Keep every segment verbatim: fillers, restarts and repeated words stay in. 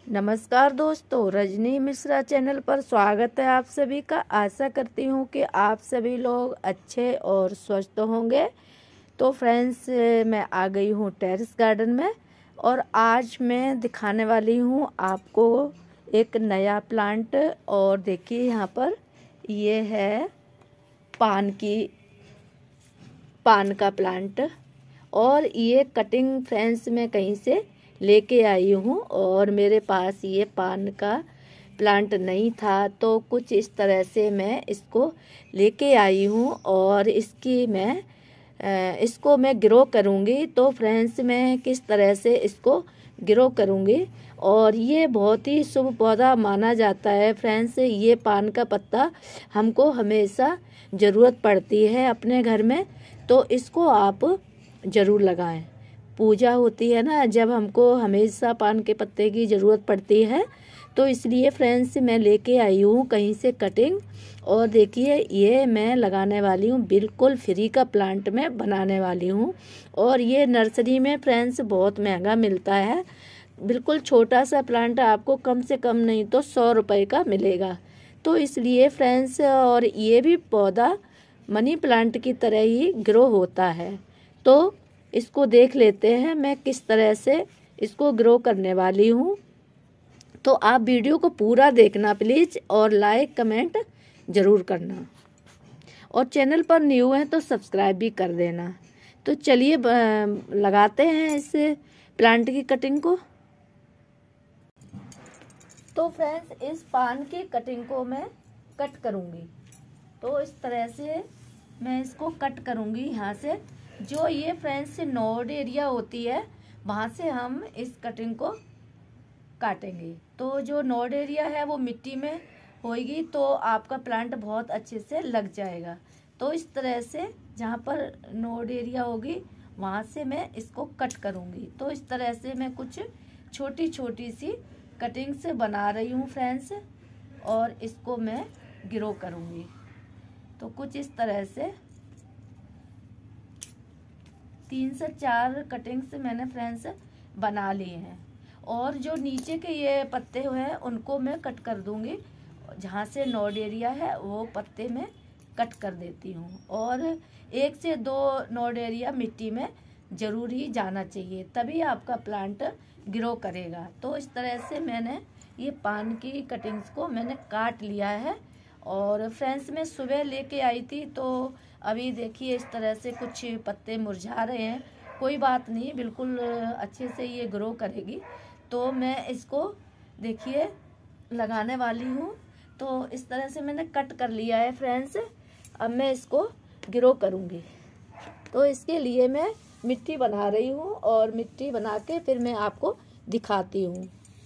नमस्कार दोस्तों, रजनी मिश्रा चैनल पर स्वागत है आप सभी का। आशा करती हूँ कि आप सभी लोग अच्छे और स्वस्थ होंगे। तो फ्रेंड्स, मैं आ गई हूँ टेरेस गार्डन में और आज मैं दिखाने वाली हूँ आपको एक नया प्लांट। और देखिए यहाँ पर ये है पान की पान का प्लांट। और ये कटिंग फ्रेंड्स मैं कहीं से लेके आई हूँ और मेरे पास ये पान का प्लांट नहीं था, तो कुछ इस तरह से मैं इसको लेके आई हूँ और इसकी मैं इसको मैं ग्रो करूँगी। तो फ्रेंड्स, मैं किस तरह से इसको ग्रो करूँगी, और ये बहुत ही शुभ पौधा माना जाता है फ्रेंड्स। ये पान का पत्ता हमको हमेशा ज़रूरत पड़ती है अपने घर में, तो इसको आप ज़रूर लगाएं। पूजा होती है ना, जब हमको हमेशा पान के पत्ते की ज़रूरत पड़ती है, तो इसलिए फ्रेंड्स मैं लेके आई हूँ कहीं से कटिंग। और देखिए ये मैं लगाने वाली हूँ, बिल्कुल फ्री का प्लांट में बनाने वाली हूँ। और ये नर्सरी में फ्रेंड्स बहुत महंगा मिलता है। बिल्कुल छोटा सा प्लांट आपको कम से कम नहीं तो सौ रुपये का मिलेगा। तो इसलिए फ्रेंड्स, और ये भी पौधा मनी प्लांट की तरह ही ग्रो होता है। तो इसको देख लेते हैं मैं किस तरह से इसको ग्रो करने वाली हूँ। तो आप वीडियो को पूरा देखना प्लीज़, और लाइक कमेंट ज़रूर करना, और चैनल पर न्यू हैं तो सब्सक्राइब भी कर देना। तो चलिए लगाते हैं इस प्लांट की कटिंग को। तो फ्रेंड्स, इस पान की कटिंग को मैं कट करूँगी। तो इस तरह से मैं इसको कट करूँगी। यहाँ से जो ये फ्रेंड्स नोड एरिया होती है, वहाँ से हम इस कटिंग को काटेंगे। तो जो नोड एरिया है वो मिट्टी में होएगी, तो आपका प्लांट बहुत अच्छे से लग जाएगा। तो इस तरह से जहाँ पर नोड एरिया होगी वहाँ से मैं इसको कट करूँगी। तो इस तरह से मैं कुछ छोटी छोटी सी कटिंग से बना रही हूँ फ्रेंड्स, और इसको मैं ग्रो करूँगी। तो कुछ इस तरह से तीन से चार कटिंग्स मैंने फ्रेंड्स बना लिए हैं। और जो नीचे के ये पत्ते हैं उनको मैं कट कर दूंगी। जहाँ से नोड एरिया है वो पत्ते में कट कर देती हूँ। और एक से दो नोड एरिया मिट्टी में ज़रूर ही जाना चाहिए, तभी आपका प्लांट ग्रो करेगा। तो इस तरह से मैंने ये पान की कटिंग्स को मैंने काट लिया है। और फ्रेंड्स, मैं सुबह लेके आई थी, तो अभी देखिए इस तरह से कुछ पत्ते मुरझा रहे हैं। कोई बात नहीं, बिल्कुल अच्छे से ये ग्रो करेगी। तो मैं इसको देखिए लगाने वाली हूँ। तो इस तरह से मैंने कट कर लिया है फ्रेंड्स। अब मैं इसको ग्रो करूँगी। तो इसके लिए मैं मिट्टी बना रही हूँ, और मिट्टी बना के फिर मैं आपको दिखाती हूँ।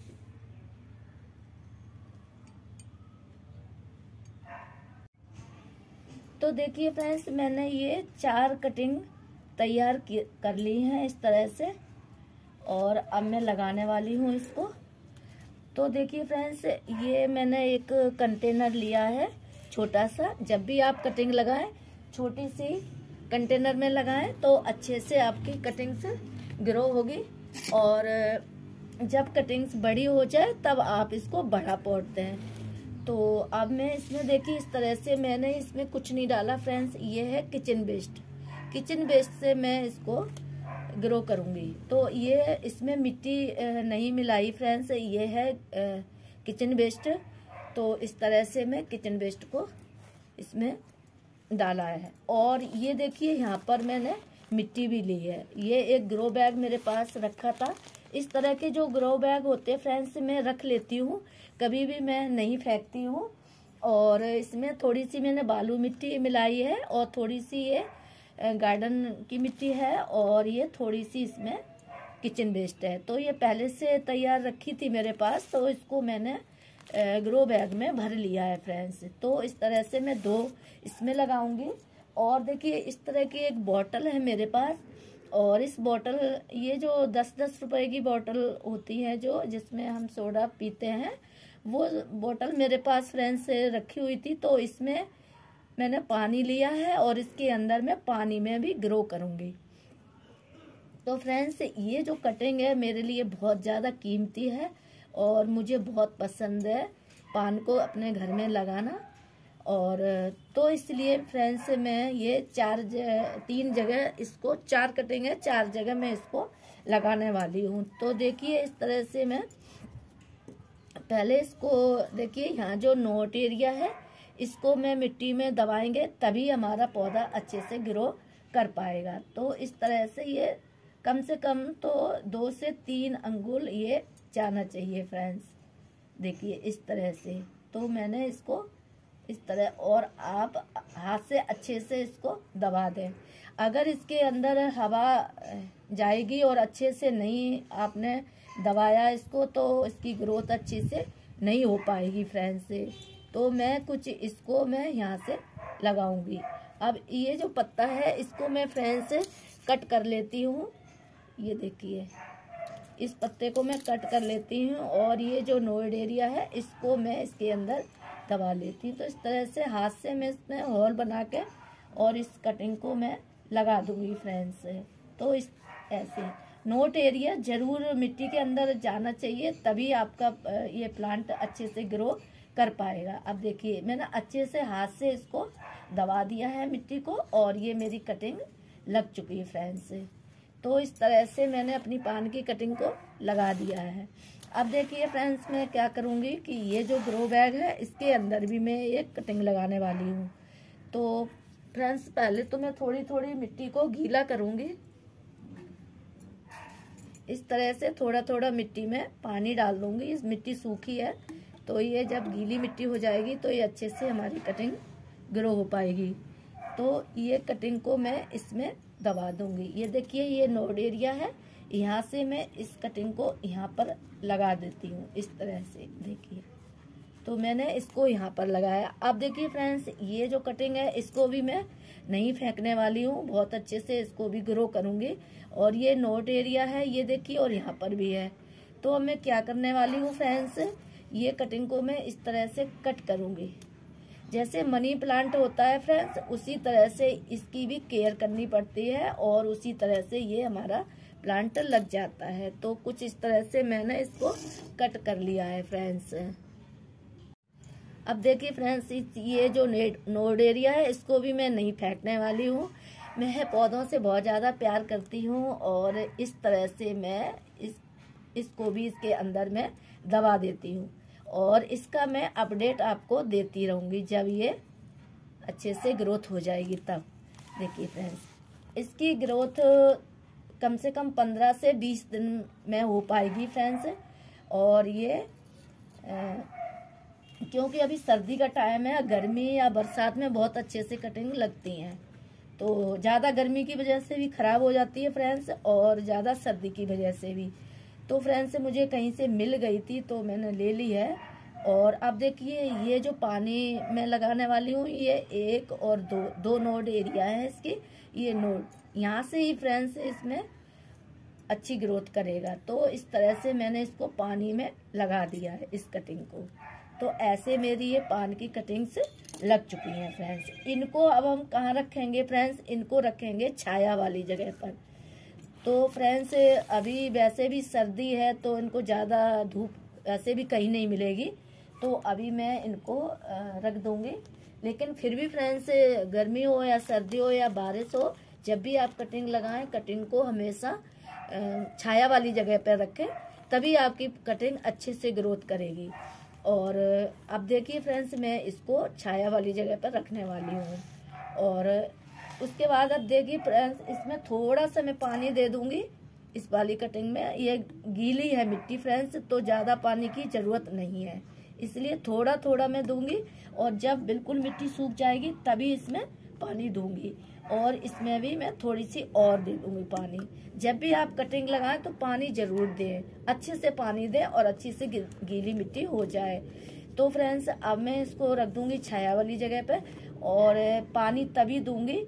तो देखिए फ्रेंड्स, मैंने ये चार कटिंग तैयार कर ली हैं इस तरह से, और अब मैं लगाने वाली हूँ इसको। तो देखिए फ्रेंड्स, ये मैंने एक कंटेनर लिया है छोटा सा। जब भी आप कटिंग लगाएं, छोटी सी कंटेनर में लगाएं, तो अच्छे से आपकी कटिंग्स ग्रो होगी। और जब कटिंग्स बड़ी हो जाए तब आप इसको बड़ा पॉट दें। तो अब मैं इसमें देखिए इस तरह से मैंने इसमें कुछ नहीं डाला फ्रेंड्स। ये है किचन वेस्ट। किचन वेस्ट से मैं इसको ग्रो करूँगी। तो ये इसमें मिट्टी नहीं मिलाई फ्रेंड्स, ये है किचन वेस्ट। तो इस तरह से मैं किचन वेस्ट को इसमें डाला है। और ये देखिए यहाँ पर मैंने मिट्टी भी ली है। ये एक ग्रो बैग मेरे पास रखा था। इस तरह के जो ग्रो बैग होते हैं फ्रेंड्स मैं रख लेती हूँ, कभी भी मैं नहीं फेंकती हूँ। और इसमें थोड़ी सी मैंने बालू मिट्टी मिलाई है, और थोड़ी सी ये गार्डन की मिट्टी है, और ये थोड़ी सी इसमें किचन वेस्ट है। तो ये पहले से तैयार रखी थी मेरे पास, तो इसको मैंने ग्रो बैग में भर लिया है फ्रेंड्स। तो इस तरह से मैं दो इसमें लगाऊंगी। और देखिए इस तरह की एक बॉटल है मेरे पास, और इस बॉटल, ये जो दस दस रुपए की बॉटल होती है जो जिसमें हम सोडा पीते हैं, वो बॉटल मेरे पास फ्रेंड्स रखी हुई थी। तो इसमें मैंने पानी लिया है, और इसके अंदर मैं पानी में भी ग्रो करूँगी। तो फ्रेंड्स, ये जो कटिंग है मेरे लिए बहुत ज़्यादा कीमती है, और मुझे बहुत पसंद है पान को अपने घर में लगाना। और तो इसलिए फ्रेंड्स मैं ये चार ज, तीन जगह इसको चार कटिंग है, चार जगह मैं इसको लगाने वाली हूँ। तो देखिए इस तरह से मैं पहले इसको देखिए यहाँ जो नोट एरिया है इसको मैं मिट्टी में दबाएंगे तभी हमारा पौधा अच्छे से ग्रो कर पाएगा। तो इस तरह से ये कम से कम तो दो से तीन अंगुल ये जाना चाहिए फ्रेंड्स। देखिए इस तरह से तो मैंने इसको इस तरह, और आप हाथ से अच्छे से इसको दबा दें। अगर इसके अंदर हवा जाएगी और अच्छे से नहीं आपने दबाया इसको तो इसकी ग्रोथ अच्छे से नहीं हो पाएगी फ्रेंड्स। तो मैं कुछ इसको मैं यहाँ से लगाऊंगी। अब ये जो पत्ता है इसको मैं फ्रेंड्स कट कर लेती हूँ। ये देखिए इस पत्ते को मैं कट कर लेती हूँ और ये जो नोड एरिया है इसको मैं इसके अंदर दबा लेती हूँ। तो इस तरह से हाथ से मैं इसमें होल बना के और इस कटिंग को मैं लगा दूंगी फ्रेंड्स। तो इस ऐसे नोट एरिया जरूर मिट्टी के अंदर जाना चाहिए तभी आपका ये प्लांट अच्छे से ग्रो कर पाएगा। अब देखिए मैंने अच्छे से हाथ से इसको दबा दिया है मिट्टी को और ये मेरी कटिंग लग चुकी है फ्रेंड्स। तो इस तरह से मैंने अपनी पान की कटिंग को लगा दिया है। अब देखिए फ्रेंड्स मैं क्या करूँगी कि ये जो ग्रो बैग है इसके अंदर भी मैं एक कटिंग लगाने वाली हूँ। तो फ्रेंड्स पहले तो मैं थोड़ी थोड़ी मिट्टी को गीला करूँगी। इस तरह से थोड़ा थोड़ा मिट्टी में पानी डाल दूँगी। इस मिट्टी सूखी है तो ये जब गीली मिट्टी हो जाएगी तो ये अच्छे से हमारी कटिंग ग्रो हो पाएगी। तो ये कटिंग को मैं इसमें दबा दूंगी। ये देखिए ये नोड एरिया है, यहाँ से मैं इस कटिंग को यहाँ पर लगा देती हूँ इस तरह से। देखिए तो मैंने इसको यहाँ पर लगाया। अब देखिए फ्रेंड्स ये जो कटिंग है इसको भी मैं नहीं फेंकने वाली हूँ, बहुत अच्छे से इसको भी ग्रो करूँगी। और ये नोड एरिया है ये देखिए और यहाँ पर भी है। तो अब मैं क्या करने वाली हूँ फ्रेंड्स, ये कटिंग को मैं इस तरह से कट करूँगी। जैसे मनी प्लांट होता है फ्रेंड्स उसी तरह से इसकी भी केयर करनी पड़ती है और उसी तरह से ये हमारा प्लांट लग जाता है। तो कुछ इस तरह से मैंने इसको कट कर लिया है फ्रेंड्स। अब देखिए फ्रेंड्स ये जो नोड एरिया है इसको भी मैं नहीं फेंकने वाली हूँ। मैं पौधों से बहुत ज़्यादा प्यार करती हूँ और इस तरह से मैं इस इसको भी इसके अंदर मैं दबा देती हूँ और इसका मैं अपडेट आपको देती रहूँगी जब ये अच्छे से ग्रोथ हो जाएगी तब। देखिए फ्रेंड्स इसकी ग्रोथ कम से कम पंद्रह से बीस दिन में हो पाएगी फ्रेंड्स। और ये आ, क्योंकि अभी सर्दी का टाइम है, गर्मी या बरसात में बहुत अच्छे से कटिंग लगती हैं। तो ज़्यादा गर्मी की वजह से भी ख़राब हो जाती है फ्रेंड्स और ज़्यादा सर्दी की वजह से भी। तो फ्रेंड्स मुझे कहीं से मिल गई थी तो मैंने ले ली है। और अब देखिए ये जो पानी मैं लगाने वाली हूँ ये एक और दो दो नोड एरिया है इसकी। ये नोड यहाँ से ही फ्रेंड्स इसमें अच्छी ग्रोथ करेगा। तो इस तरह से मैंने इसको पानी में लगा दिया है इस कटिंग को। तो ऐसे मेरी ये पान की कटिंग्स लग चुकी हैं फ्रेंड्स। इनको अब हम कहाँ रखेंगे फ्रेंड्स, इनको रखेंगे छाया वाली जगह पर। तो फ्रेंड्स अभी वैसे भी सर्दी है तो इनको ज़्यादा धूप वैसे भी कहीं नहीं मिलेगी तो अभी मैं इनको रख दूँगी। लेकिन फिर भी फ्रेंड्स गर्मी हो या सर्दी हो या बारिश हो, जब भी आप कटिंग लगाएं कटिंग को हमेशा छाया वाली जगह पर रखें तभी आपकी कटिंग अच्छे से ग्रोथ करेगी। और अब देखिए फ्रेंड्स मैं इसको छाया वाली जगह पर रखने वाली हूँ। और उसके बाद अब देखिए फ्रेंड्स इसमें थोड़ा सा मैं पानी दे दूंगी इस वाली कटिंग में। ये गीली है मिट्टी फ्रेंड्स तो ज़्यादा पानी की ज़रूरत नहीं है, इसलिए थोड़ा थोड़ा मैं दूंगी। और जब बिल्कुल मिट्टी सूख जाएगी तभी इसमें पानी दूंगी और इसमें भी मैं थोड़ी सी और दे दूंगी पानी। जब भी आप कटिंग लगाएं तो पानी ज़रूर दें, अच्छे से पानी दें और अच्छी से गीली मिट्टी हो जाए। तो फ्रेंड्स अब मैं इसको रख दूंगी छाया वाली जगह पे और पानी तभी दूंगी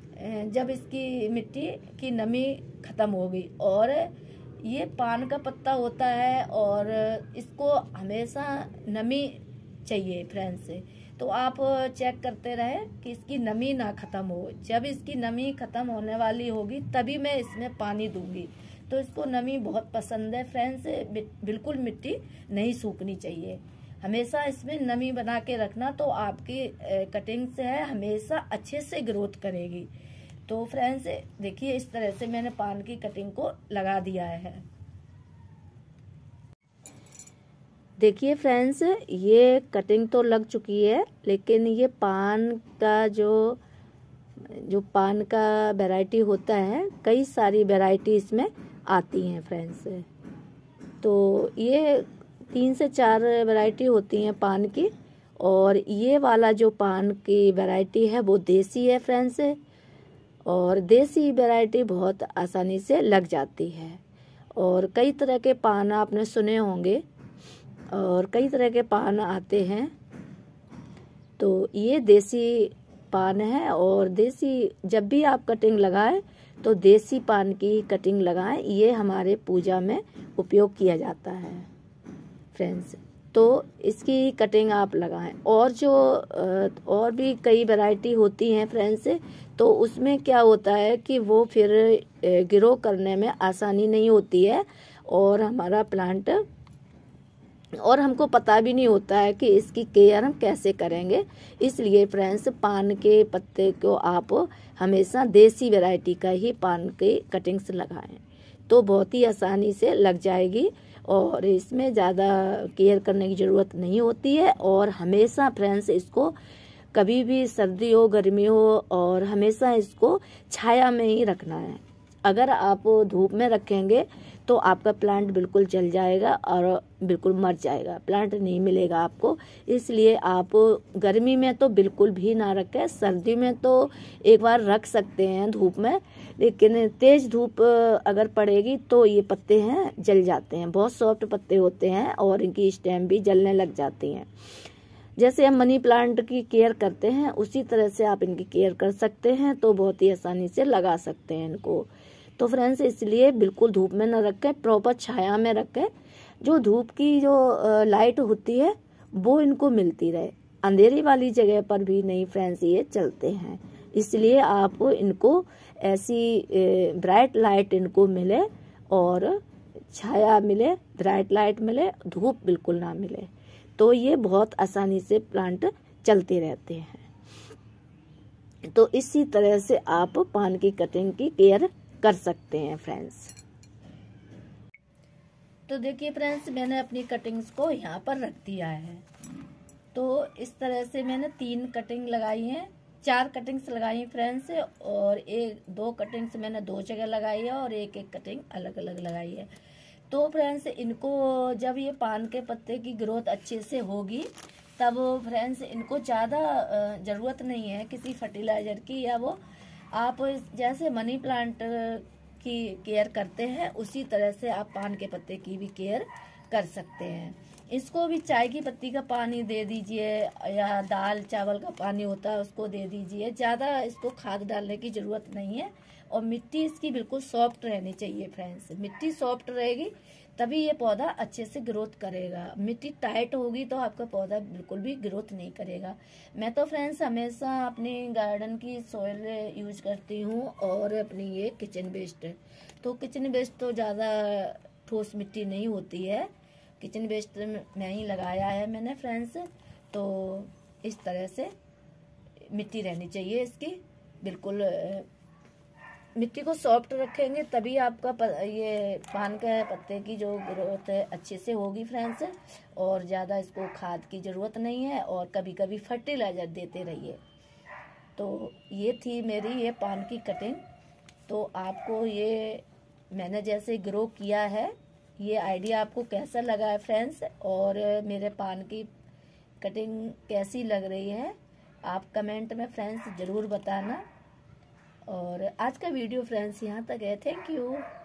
जब इसकी मिट्टी की नमी ख़त्म होगी। और ये पान का पत्ता होता है और इसको हमेशा नमी चाहिए फ्रेंड्स। तो आप चेक करते रहें कि इसकी नमी ना ख़त्म हो। जब इसकी नमी ख़त्म होने वाली होगी तभी मैं इसमें पानी दूंगी। तो इसको नमी बहुत पसंद है फ्रेंड्स। बिल्कुल मिट्टी नहीं सूखनी चाहिए, हमेशा इसमें नमी बना के रखना, तो आपकी कटिंग्स है हमेशा अच्छे से ग्रोथ करेगी। तो फ्रेंड्स देखिए इस तरह से मैंने पान की कटिंग को लगा दिया है। देखिए फ्रेंड्स ये कटिंग तो लग चुकी है, लेकिन ये पान का जो जो पान का वैरायटी होता है, कई सारी वैरायटी इसमें आती हैं फ्रेंड्स। तो ये तीन से चार वैरायटी होती हैं पान की, और ये वाला जो पान की वैरायटी है वो देसी है फ्रेंड्स। और देसी वैरायटी बहुत आसानी से लग जाती है। और कई तरह के पान आपने सुने होंगे, और कई तरह के पान आते हैं। तो ये देसी पान है, और देसी जब भी आप कटिंग लगाएं तो देसी पान की कटिंग लगाएं, ये हमारे पूजा में उपयोग किया जाता है फ्रेंड्स। तो इसकी कटिंग आप लगाएं। और जो और भी कई वैरायटी होती हैं फ्रेंड्स, तो उसमें क्या होता है कि वो फिर ग्रो करने में आसानी नहीं होती है, और हमारा प्लांट और हमको पता भी नहीं होता है कि इसकी केयर हम कैसे करेंगे। इसलिए फ्रेंड्स पान के पत्ते को आप हमेशा देसी वैरायटी का ही पान के कटिंग्स लगाएं, तो बहुत ही आसानी से लग जाएगी, और इसमें ज़्यादा केयर करने की ज़रूरत नहीं होती है। और हमेशा फ्रेंड्स इसको कभी भी सर्दी हो गर्मी हो, और हमेशा इसको छाया में ही रखना है। अगर आप धूप में रखेंगे तो आपका प्लांट बिल्कुल जल जाएगा और बिल्कुल मर जाएगा, प्लांट नहीं मिलेगा आपको। इसलिए आप गर्मी में तो बिल्कुल भी ना रखें, सर्दी में तो एक बार रख सकते हैं धूप में, लेकिन तेज धूप अगर पड़ेगी तो ये पत्ते हैं जल जाते हैं। बहुत सॉफ्ट पत्ते होते हैं और इनकी स्टेम भी जलने लग जाती हैं। जैसे हम मनी प्लांट की केयर करते हैं उसी तरह से आप इनकी केयर कर सकते हैं, तो बहुत ही आसानी से लगा सकते हैं इनको। तो फ्रेंड्स इसलिए बिल्कुल धूप में न रखें, प्रॉपर छाया में रखें, जो धूप की जो लाइट होती है वो इनको मिलती रहे। अंधेरी वाली जगह पर भी नहीं फ्रेंड्स ये चलते हैं, इसलिए आप इनको ऐसी ब्राइट लाइट इनको मिले और छाया मिले, ब्राइट लाइट मिले, धूप बिल्कुल ना मिले, तो ये बहुत आसानी से प्लांट चलते रहते हैं। तो इसी तरह से आप पान की कटिंग की केयर कर सकते हैं फ्रेंड्स। तो देखिए फ्रेंड्स मैंने अपनी कटिंग्स को यहाँ पर रख दिया है। तो इस तरह से मैंने तीन कटिंग लगाई हैं, चार कटिंग्स लगाई फ्रेंड्स, और एक दो कटिंग्स मैंने दो जगह लगाई है और एक एक कटिंग अलग अलग लगाई है। तो फ्रेंड्स इनको जब ये पान के पत्ते की ग्रोथ अच्छे से होगी तब फ्रेंड्स इनको ज़्यादा ज़रूरत नहीं है किसी फर्टिलाइज़र की, या वो आप जैसे मनी प्लांट की केयर करते हैं उसी तरह से आप पान के पत्ते की भी केयर कर सकते हैं। इसको भी चाय की पत्ती का पानी दे दीजिए, या दाल चावल का पानी होता है उसको दे दीजिए, ज़्यादा इसको खाद डालने की ज़रूरत नहीं है। और मिट्टी इसकी बिल्कुल सॉफ्ट रहनी चाहिए फ्रेंड्स, मिट्टी सॉफ्ट रहेगी तभी ये पौधा अच्छे से ग्रोथ करेगा। मिट्टी टाइट होगी तो आपका पौधा बिल्कुल भी ग्रोथ नहीं करेगा। मैं तो फ्रेंड्स हमेशा अपनी गार्डन की सॉइल यूज करती हूँ, और अपनी ये किचन वेस्ट, तो किचन वेस्ट तो ज़्यादा ठोस मिट्टी नहीं होती है, किचन वेस्ट में ही लगाया है मैंने फ्रेंड्स। तो इस तरह से मिट्टी रहनी चाहिए इसकी, बिल्कुल मिट्टी को सॉफ्ट रखेंगे तभी आपका प, ये पान के पत्ते की जो ग्रोथ है अच्छे से होगी फ्रेंड्स। और ज़्यादा इसको खाद की ज़रूरत नहीं है, और कभी कभी फर्टिलाइज़र देते रहिए। तो ये थी मेरी ये पान की कटिंग। तो आपको ये मैंने जैसे ग्रो किया है, ये आइडिया आपको कैसा लगा है फ्रेंड्स, और मेरे पान की कटिंग कैसी लग रही है आप कमेंट में फ्रेंड्स ज़रूर बताना। और आज का वीडियो फ्रेंड्स यहाँ तक है। Thank you.